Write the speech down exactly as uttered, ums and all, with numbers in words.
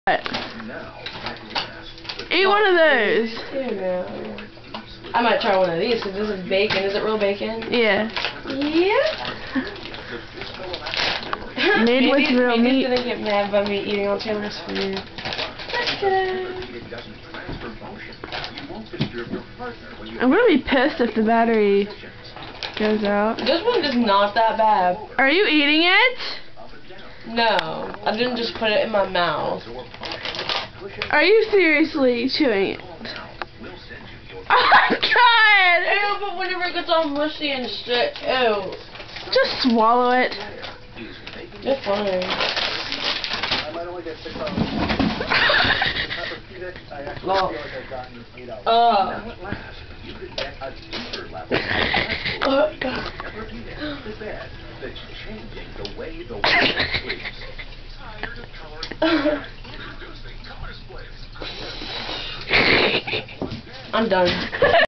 Eat one of those. Yeah. I might try one of these because this is bacon. Is it real bacon? Yeah. Yeah. Made with maybe, real maybe meat. gonna get mad by me eating all Taylor's food. Let's get it. I'm gonna be pissed if the battery goes out. This one is not that bad. Are you eating it? No, I didn't just put it in my mouth. Are you seriously chewing it? Oh my god! Ew, but whenever it gets all mushy and shit, ew. Just swallow it. You're funny. Well, uh. I'm done.